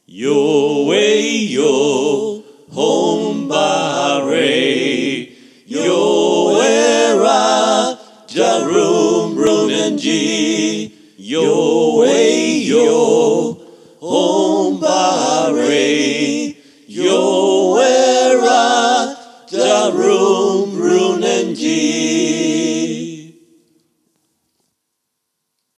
Yo way yo home bare yo era jarum brunenji yo way yo home bare yo era jarum